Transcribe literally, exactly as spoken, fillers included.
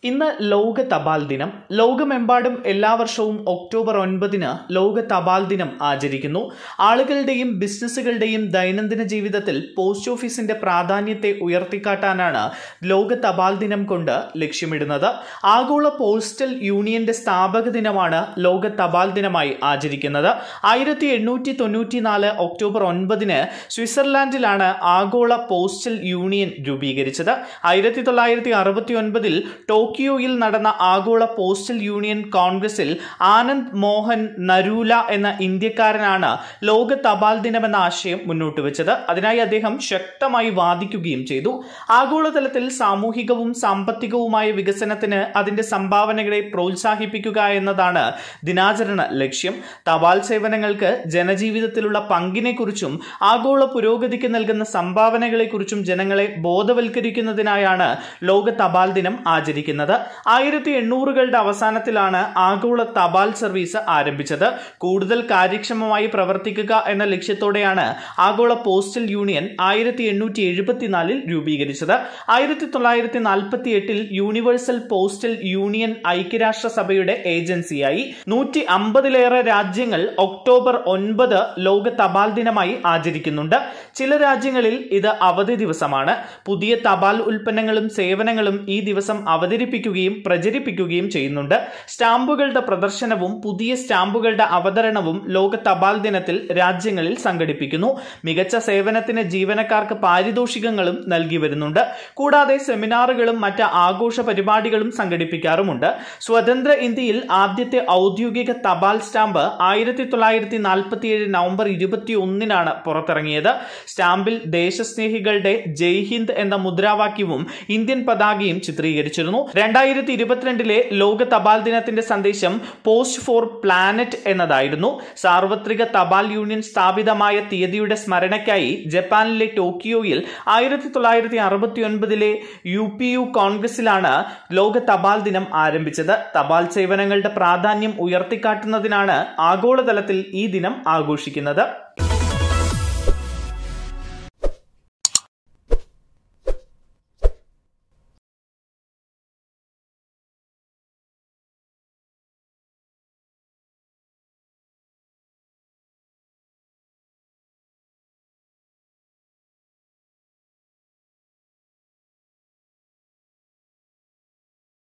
ഇന്ന് ലോക തപാൽ ദിനം. ലോകമെമ്പാടും എല്ലാ വർഷവും ഒക്ടോബർ ഒൻപതിന് ലോക തപാൽ ദിനം ആചരിക്കുന്നു. ആളുകളുടെയും ബിസിനസ്സുകളുടെയും ദൈനംദിന ജീവിതത്തിൽ പോസ്റ്റ് ഓഫീസിന്റെ പ്രാധാന്യത്തെ ഉയർത്തിക്കാട്ടാനാണ് ലോക തപാൽ ദിനം കൊണ്ട് ലക്ഷ്യമിടുന്നത്. ആഗോള പോസ്റ്റൽ യൂണിയന്റെ സ്ഥാപക ദിനമാണ് ലോക തപാൽ ദിനമായി ആചരിക്കുന്നത്. ആയിരത്തി എണ്ണൂറ്റി തൊണ്ണൂറ്റി നാല് ഒക്ടോബർ ഒൻപതിന് സ്വിറ്റ്സർലാൻഡിലാണ് ആഗോള പോസ്റ്റൽ യൂണിയൻ രൂപീകരിച്ചത്. ആയിരത്തി തൊള്ളായിരത്തി അറുപത്തി ഒൻപതിൽ ടോക്കിയോയിൽ നടന്ന ആഗോള പോസ്റ്റൽ യൂണിയൻ കോൺഗ്രസിൽ ആനന്ദ് മോഹൻ നരൂല എന്ന ഇന്ത്യക്കാരനാണ് ലോക തപാൽ ദിനം എന്ന ആശയം മുന്നോട്ട് വെച്ചത്. അതിനായി അദ്ദേഹം ശക്തമായി വാദിക്കുകയും ചെയ്തു. ആഗോളതലത്തിൽ സാമൂഹികവും സാമ്പത്തികവുമായ വികസനത്തിന് അതിന്റെ സംഭാവനകളെ പ്രോത്സാഹിപ്പിക്കുക എന്നതാണ് ദിനാചരണ ലക്ഷ്യം. തപാൽ സേവനങ്ങൾക്ക് ജനജീവിതത്തിലുള്ള പങ്കിനെക്കുറിച്ചും ആഗോള പുരോഗതിക്ക് നൽകുന്ന സംഭാവനകളെക്കുറിച്ചും ജനങ്ങളെ ബോധവൽക്കരിക്കുന്നതിനായാണ് ലോക തപാൽ ദിനം ആചരിക്കുന്നത്. ആയിരത്തി എണ്ണൂറുകളുടെ അവസാനത്തിലാണ് ആഗോള തപാൽ സർവീസ് ആരംഭിച്ചത്. കൂടുതൽ കാര്യക്ഷമമായി പ്രവർത്തിക്കുക എന്ന ലക്ഷ്യത്തോടെയാണ് ആഗോള പോസ്റ്റൽ യൂണിയൻ ആയിരത്തി എണ്ണൂറ്റി എഴുപത്തിനാലിൽ രൂപീകരിച്ചത്. ആയിരത്തി തൊള്ളായിരത്തി നാൽപ്പത്തി എട്ടിൽ യൂണിവേഴ്സൽ പോസ്റ്റൽ യൂണിയൻ ഐക്യരാഷ്ട്രസഭയുടെ ഏജൻസിയായി. നൂറ്റി അമ്പതിലേറെ രാജ്യങ്ങൾ ഒക്ടോബർ ഒൻപത് ലോക തപാൽ ദിനമായി ആചരിക്കുന്നുണ്ട്. ചില രാജ്യങ്ങളിൽ ഇത് അവധി ദിവസമാണ്. പുതിയ തപാൽ ഉൽപ്പന്നങ്ങളും സേവനങ്ങളും ഈ ദിവസം അവതരിപ്പിക്കുകയും പ്രചരിപ്പിക്കുകയും ചെയ്യുന്നുണ്ട്. സ്റ്റാമ്പുകളുടെ പ്രദർശനവും പുതിയ സ്റ്റാമ്പുകളുടെ അവതരണവും ലോക തപാൽ ദിനത്തിൽ രാജ്യങ്ങളിൽ സംഘടിപ്പിക്കുന്നു. മികച്ച സേവനത്തിന് ജീവനക്കാർക്ക് പാരിതോഷികങ്ങളും നൽകി വരുന്നുണ്ട്. കൂടാതെ സെമിനാറുകളും മറ്റ് ആഘോഷ പരിപാടികളും സംഘടിപ്പിക്കാറുമുണ്ട്. സ്വതന്ത്ര ഇന്ത്യയിൽ ആദ്യത്തെ ഔദ്യോഗിക തപാൽ സ്റ്റാമ്പ് ആയിരത്തി തൊള്ളായിരത്തി നാൽപ്പത്തി ഏഴ് നവംബർ ഇരുപത്തി ഒന്നിനാണ് പുറത്തിറങ്ങിയത്. സ്റ്റാമ്പിൽ ദേശസ്നേഹികളുടെ ജയ് ഹിന്ദ് എന്ന മുദ്രാവാക്യവും ഇന്ത്യൻ പതാകയും ചിത്രീകരിച്ചിരുന്നു. രണ്ടായിരത്തി ഇരുപത്തിരണ്ടിലെ ലോക തപാൽ ദിനത്തിന്റെ സന്ദേശം പോസ്റ്റ് ഫോർ പ്ലാനറ്റ് എന്നതായിരുന്നു. സാർവത്രിക തപാൽ യൂണിയൻ സ്ഥാപിതമായ തീയതിയുടെ സ്മരണയ്ക്കായി ജപ്പാനിലെ ടോക്കിയോയിൽ ആയിരത്തി തൊള്ളായിരത്തി അറുപത്തി ഒൻപതിലെ യു പി യു കോൺഗ്രസിലാണ് ലോക തപാൽ ദിനം ആരംഭിച്ചത്. തപാൽ സേവനങ്ങളുടെ പ്രാധാന്യം ഉയർത്തിക്കാട്ടുന്നതിനാണ് ആഗോളതലത്തിൽ ഈ ദിനം ആഘോഷിക്കുന്നത്.